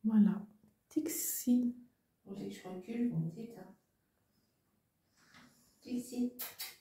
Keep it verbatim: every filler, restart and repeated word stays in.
Voilà. Tixi. Vous voulez que je recule, vous me dites. Hein. Ici.